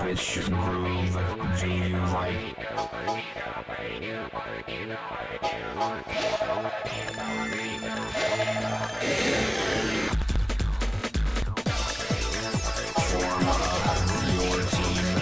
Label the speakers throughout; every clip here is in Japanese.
Speaker 1: Which groove do you like? Form up your team.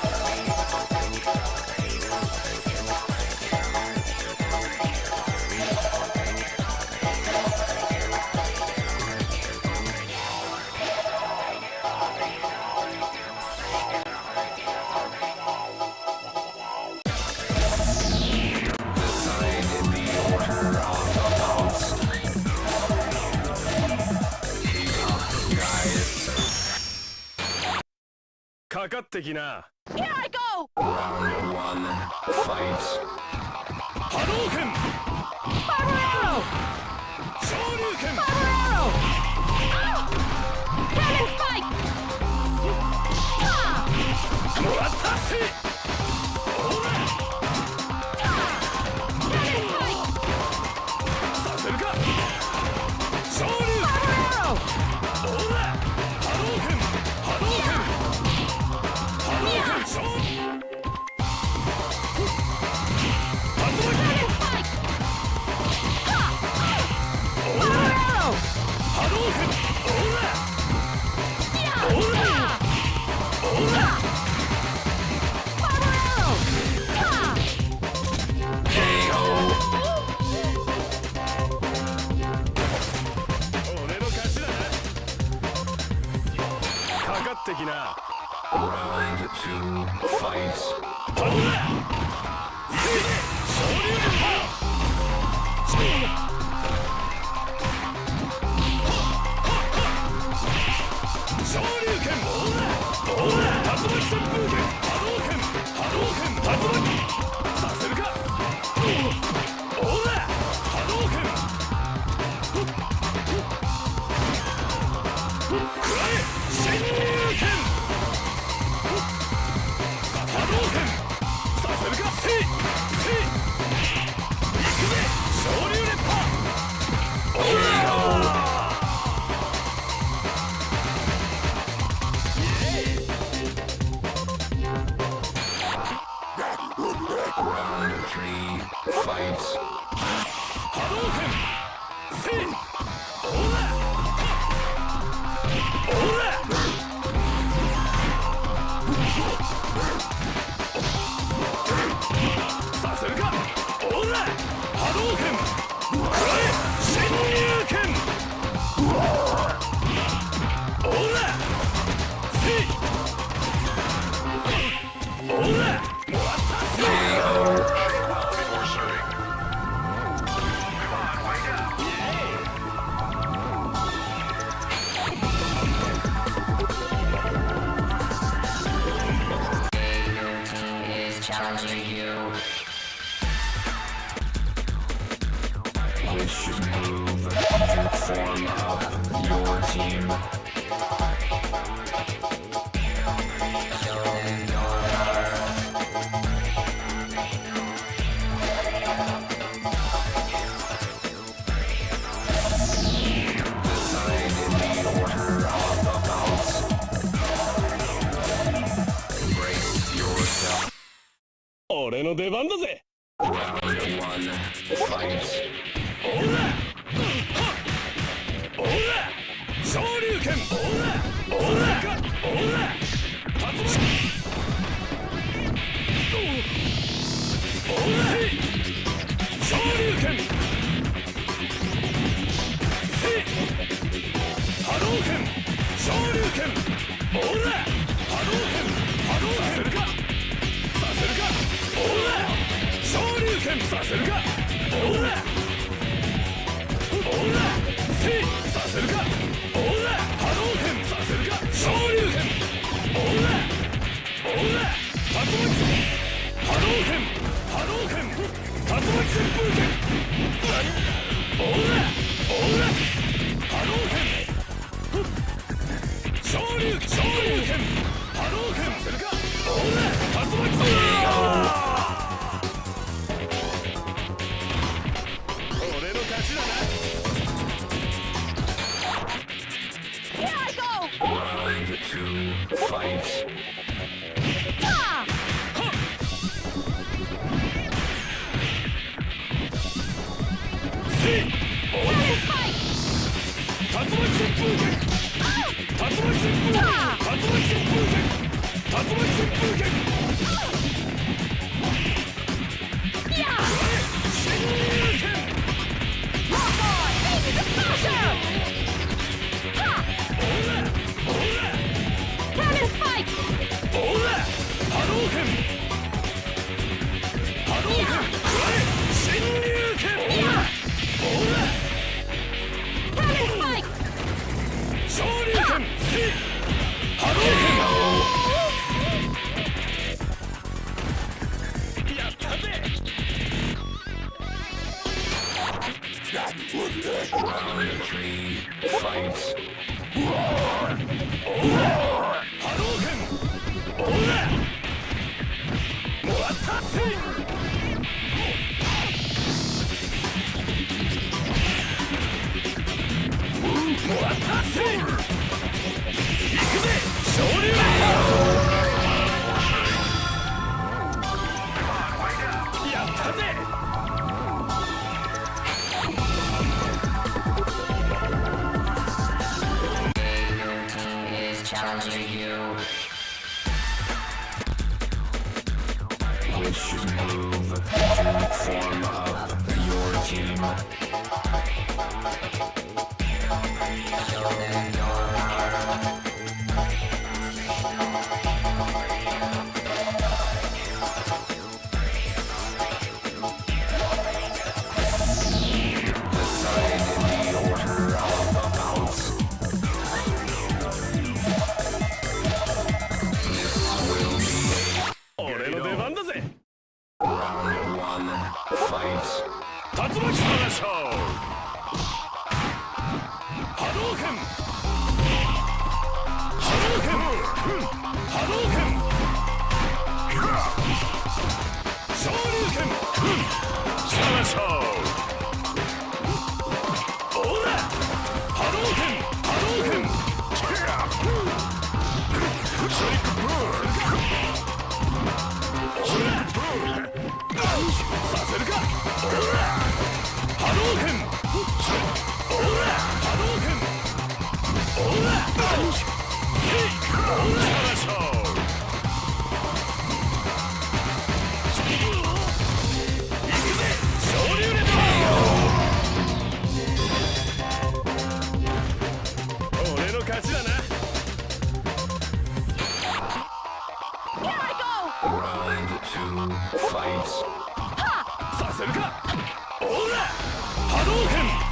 Speaker 2: かかってきな。
Speaker 1: Here I go! Round one, fight.
Speaker 2: Hadouken!
Speaker 1: Fire arrow!
Speaker 2: Shoryuken!
Speaker 1: Fire arrow! Ah! Cannon spike! Ah!
Speaker 2: Watashi! Ora!
Speaker 1: Ah! Cannon spike!
Speaker 2: Saseru ka? Shoryuken!
Speaker 1: Fire arrow!
Speaker 2: Ora! Hadouken! Hadouken! Hadouken! Shoryuken!
Speaker 1: Cannon spike! Ah! Fire arrow!
Speaker 2: Hadouken! Ora!
Speaker 1: Yeah!
Speaker 2: Ora! Ora!
Speaker 1: Fire arrow! Ah! KO!
Speaker 2: 俺の勝ちだな。かかってきな。
Speaker 1: Round two, fight.
Speaker 2: 頼むな。行くぜ、昇竜連覇。昇竜拳、オーラ、オーラ、竜巻旋風拳、波動拳、波動拳、竜巻。させるか。オーラ、波動拳。くらえ、侵入拳。波動拳。させるか。せい、せい。行くぜ、昇竜連覇。オーラ。
Speaker 1: Round three, fight.
Speaker 2: 波動拳。せい。オーラ。オーラ。させるか。オーラ。波動拳。くらえ。侵入拳。オーラ。せい。オーラ。私。
Speaker 1: KO. Challenging you. Which move do you form up your team? Decide in the order of the bouts. Brace yourself.
Speaker 2: 俺の出番だぜ。
Speaker 1: Round one, fight.
Speaker 2: オーラ。オーラ。昇竜拳。オーラ。オーラか。オーラ。竜巻。オーラ。昇竜拳。せい。波動拳。昇竜拳。オーラ。波動拳。波動させるか。させるか。オーラ。昇竜拳。させるか。オーラ。オーラ。せい。させるか。オーラ。波動拳。させるか。昇竜拳。オーラ。オーラ。竜巻。波動拳。波動拳。竜巻旋風拳。オーラ。オーラ。波動拳。昇竜。昇竜拳。波動拳。させるか。オーラ。竜巻旋風拳。俺の勝ちだな。
Speaker 1: Here I go! Round two, fight.
Speaker 2: 風剣竜巻旋風剣竜巻旋風剣竜巻旋風剣侵入剣波動拳波動拳侵入剣昇竜拳波動拳やったぜ
Speaker 1: Round 3, fight.
Speaker 2: 波動拳オーラもらったせいもらったせい行くぜ昇竜やったぜ
Speaker 1: Challenging you. Which move to form up your team? Show them your power. Decide the order of the bouts. Round 1, fight.
Speaker 2: 竜巻探し波動拳波動拳波動拳昇竜拳探しオーラ波動拳波動拳ショリックブーさせるかオーラ波動拳オーラ波動拳オーラ探し行くぜ昇竜レベル俺の勝ちだな
Speaker 1: Round 2, fight.
Speaker 2: させるかオーラ波動拳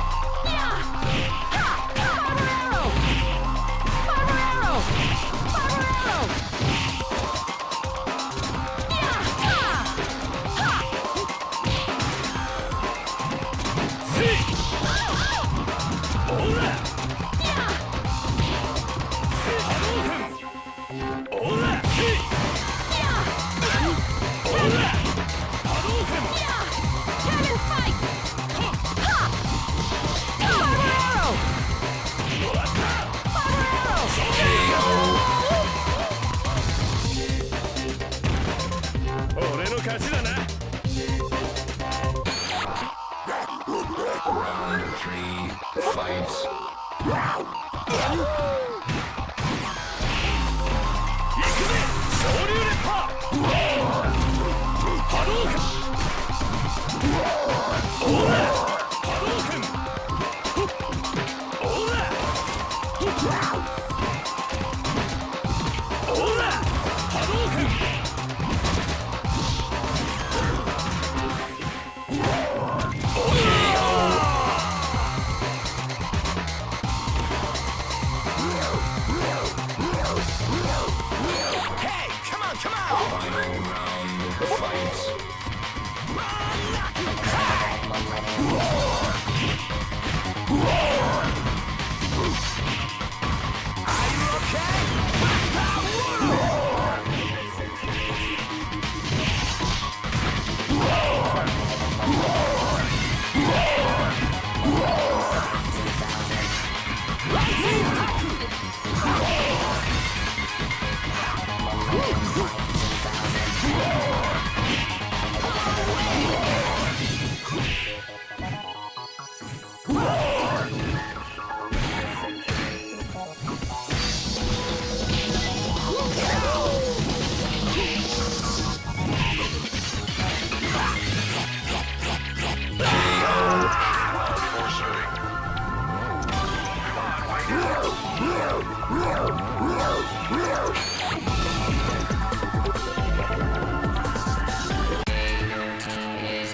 Speaker 2: 俺の勝ちだな
Speaker 1: Round 3, fight.
Speaker 2: 行くぜ昇竜烈波波動拳オーラ波動拳オーラオーラ波動拳
Speaker 1: Final round, fight.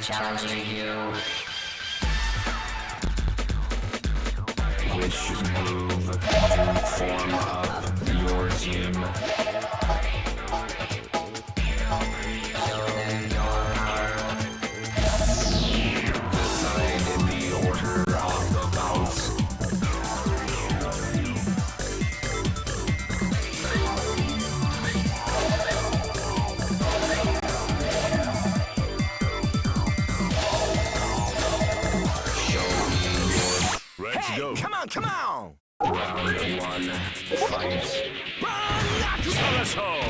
Speaker 1: challenging you. Which move to form up your team? Show them your power. Decide in the order of the bouts.
Speaker 2: Let's go.
Speaker 3: Come on, come on!
Speaker 1: Round 1, fight.
Speaker 2: Salasho.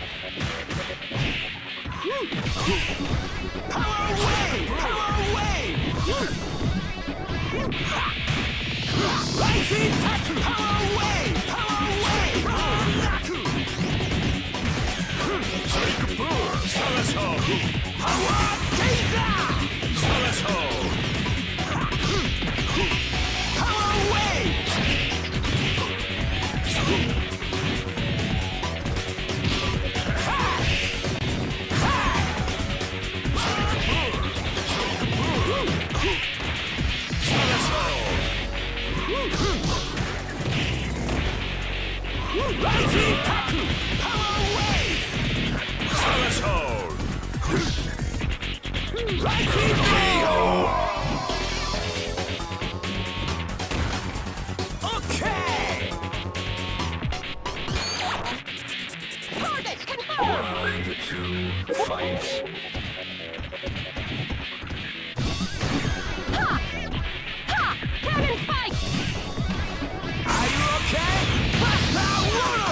Speaker 3: Power away! Power away! Rising Taku! Power away! Power away!
Speaker 2: Sonic Boom. Salasho.
Speaker 3: Power Taser!
Speaker 2: Salasho.
Speaker 3: Power away! Rising Taku! Power away!
Speaker 2: Salasho.
Speaker 3: Rising Okay!
Speaker 4: Target confirmed!
Speaker 1: Round 2, fight.
Speaker 4: Ha! Ha! Cannon spike!
Speaker 3: Are you okay? Buster Wuro!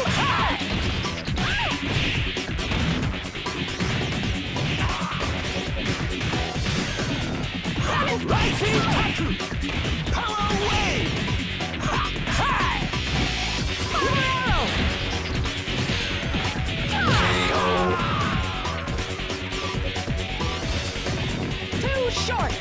Speaker 3: Rising Taku! Power away! Ha! Hi! Fire arrow!
Speaker 4: Too short!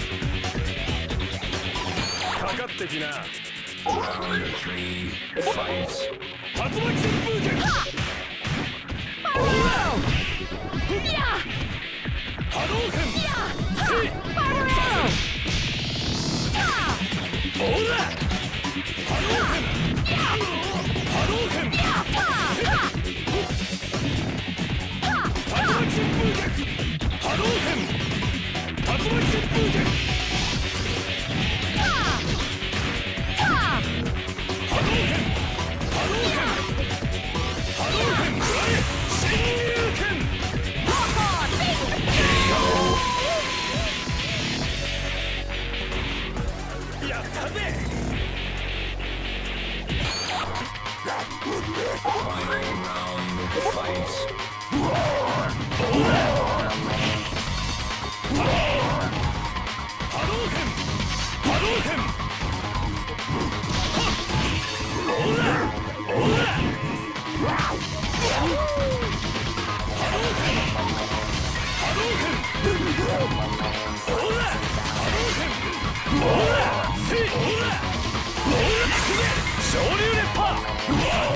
Speaker 2: かかってきな。
Speaker 1: Round 3, fight.
Speaker 2: 竜巻旋風剣。
Speaker 4: Fire arrow! Yeah!
Speaker 2: 波動拳。
Speaker 4: Yeah! Fire arrow! Yeah!
Speaker 2: ほら。波動拳。
Speaker 4: Yeah!
Speaker 2: 波動拳。
Speaker 4: Yeah! Ha! Ha!
Speaker 2: 竜巻旋風剣。波動拳。竜巻旋風剣。
Speaker 4: Ha! Ha!
Speaker 2: 波動拳。波動拳。波動拳。くらえ。侵入拳。
Speaker 4: Lock on! Big
Speaker 2: やったぜ。
Speaker 1: Final round, fight.
Speaker 2: 波動拳。波動拳。ほら。ほら。波動拳。波動拳。ほら。波動拳。ほら。せい。ほら。ほら。行くぜ。昇竜烈波。ほ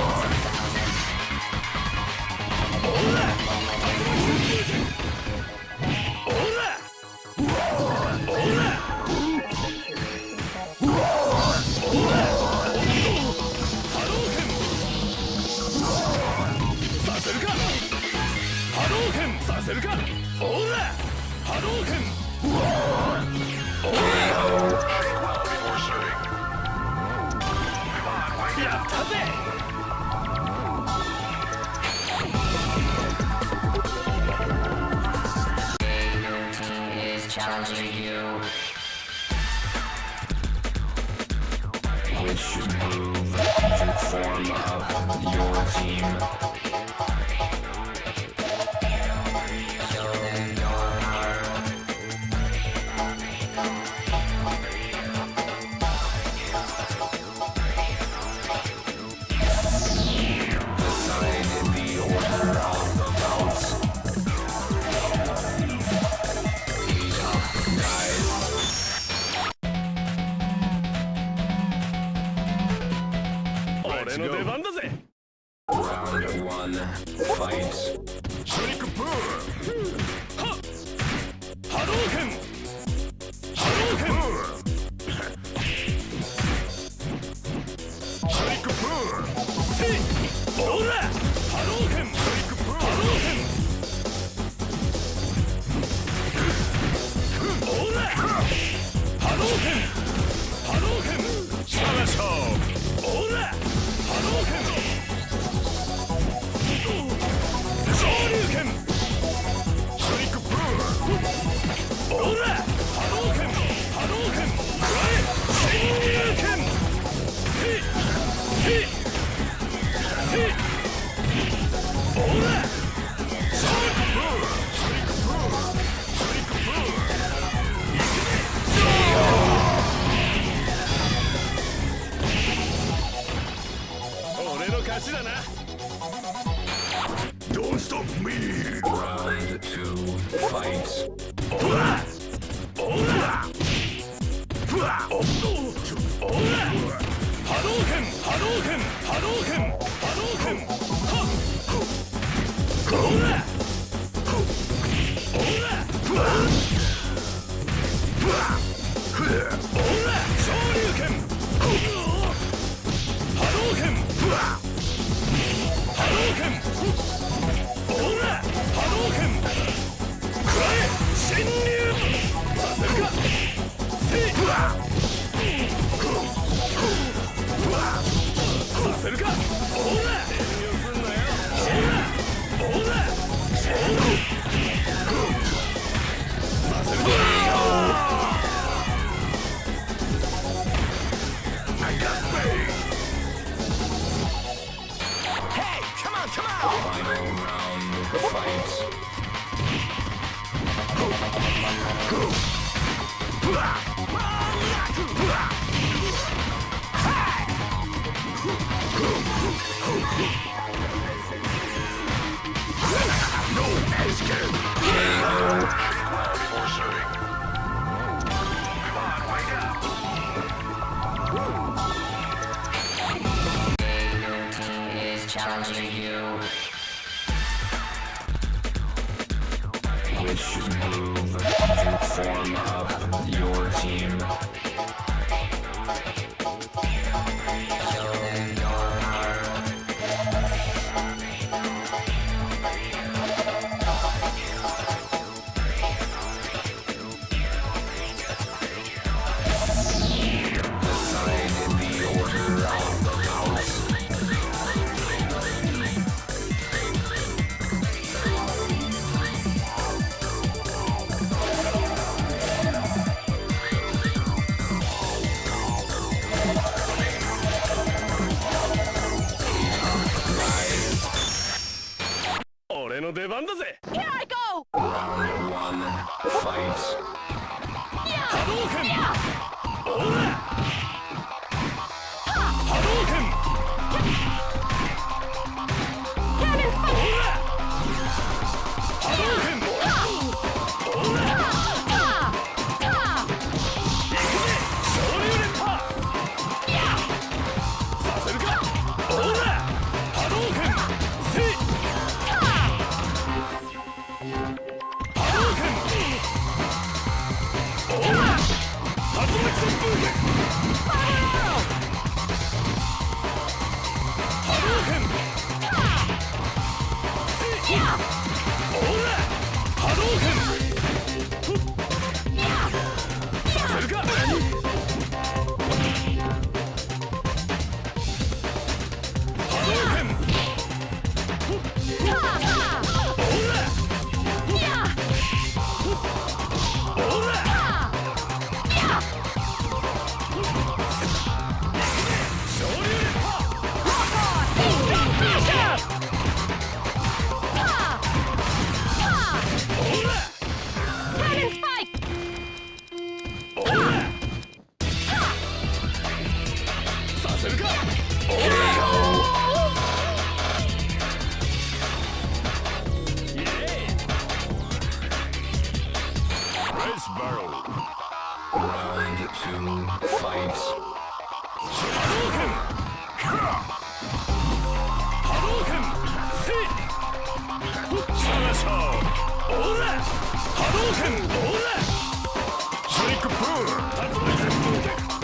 Speaker 2: ら。竜巻旋風剣。ほら。ほら。波動拳。させるか。波動拳させるか。ほら。波動拳。ほら。やったぜ。
Speaker 1: Your team is challenging you. Which move to form up your team? Show them your power. Decide in the order of the bouts. Heat up, guys.
Speaker 2: 俺の出番だぜ。
Speaker 1: Round Round two, fight. Final round, fight.
Speaker 2: No escape!
Speaker 1: KO.
Speaker 2: Before serving. Come on, wake up!
Speaker 5: Your team is challenging you.
Speaker 1: Which move to form up your team?
Speaker 5: Show them your power.
Speaker 1: Decide the order of the house.
Speaker 4: Here I go!
Speaker 1: Round one, fight.
Speaker 4: Cannon spike! Cannon spike!
Speaker 2: Race barrel.
Speaker 1: Round two, fight.
Speaker 2: Sonic boom.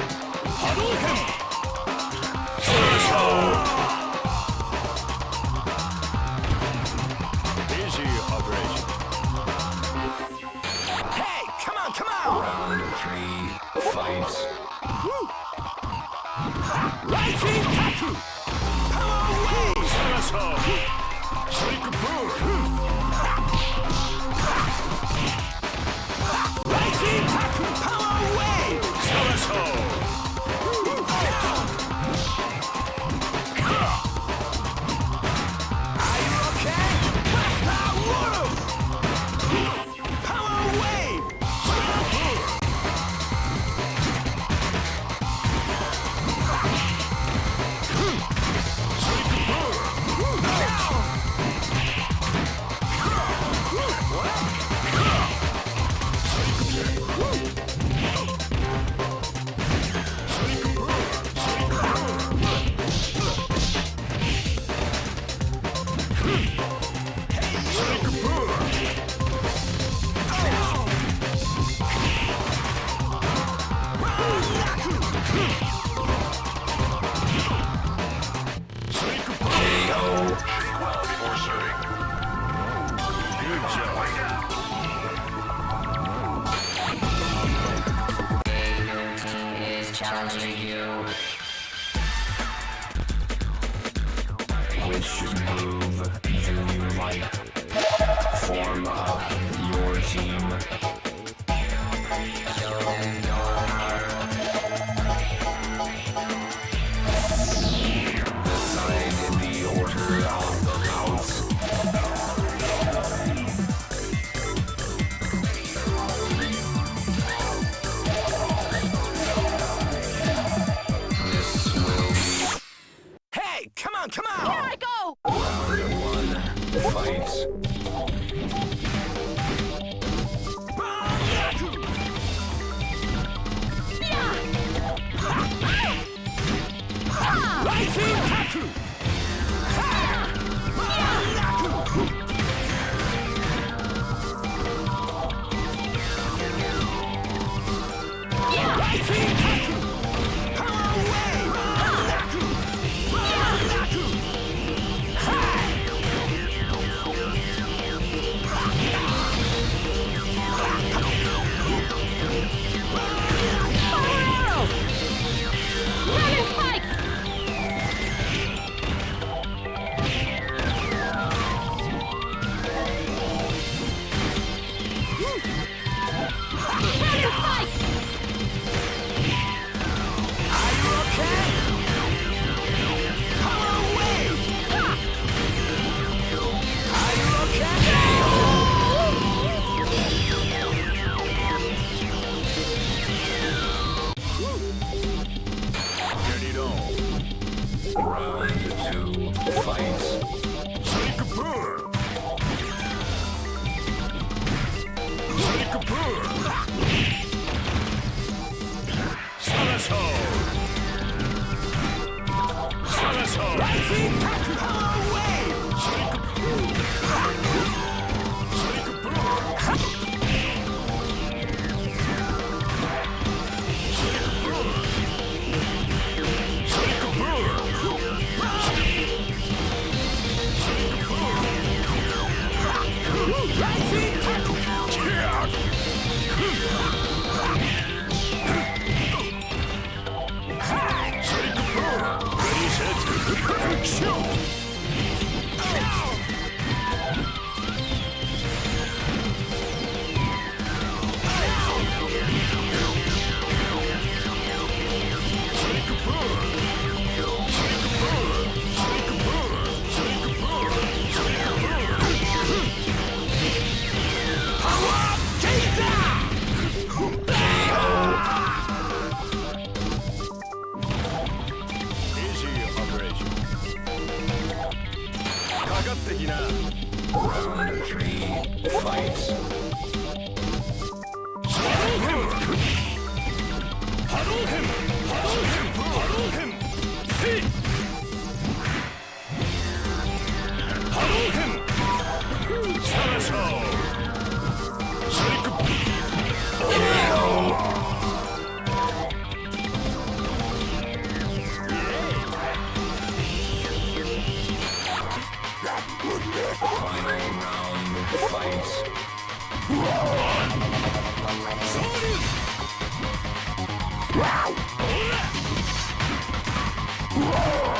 Speaker 2: Easy operation.
Speaker 3: Hey, come on, come on!
Speaker 1: Round three, fight.
Speaker 3: Rising Taku! Power wave!
Speaker 2: Sonic boom.
Speaker 3: Rising Taku! Power wave! Are you okay? Blaster Wuru! Power wave!
Speaker 2: Good job.
Speaker 5: Is challenging you.
Speaker 1: Which move do you like? Form up your team.
Speaker 5: Show them your power.
Speaker 1: Decide the order of the bouts. This will be
Speaker 3: Hey, come on, come
Speaker 4: Here
Speaker 3: on!
Speaker 4: I go!
Speaker 1: round one. Fight.
Speaker 3: Banyaku!
Speaker 4: Yeah!
Speaker 3: Rising Taku! Ha! Banyaku! Rising Taku! Power away! Banyaku! Banyaku! Ha!
Speaker 4: Fire arrow! Dragon spike! Dragon spike!
Speaker 3: Are you okay? Power away! Are you okay?
Speaker 2: Get it on.
Speaker 1: Round two. Fight.
Speaker 2: Sonic Boom. Sonic Boom. Saraso. Saraso.
Speaker 3: Rising Taku! Power away!
Speaker 2: Sonic Boom. Sonic Boom. Sonic Boom. Sonic Boom. Sonic Boom.
Speaker 3: Rising Taku!
Speaker 2: Sonic Boom. Ready, set, shoot. Sonic Boom. Sonic Boom. Sonic Boom. Sonic Boom. Sonic Boom.
Speaker 3: Power Taser!
Speaker 2: Easy operation. かかってきな。
Speaker 1: Round three. Fight.
Speaker 2: Hadouken! Hadouken! Hadouken! See! Hadouken! Saraso! Sonic
Speaker 1: Final round. Fight.
Speaker 2: Shoryuken!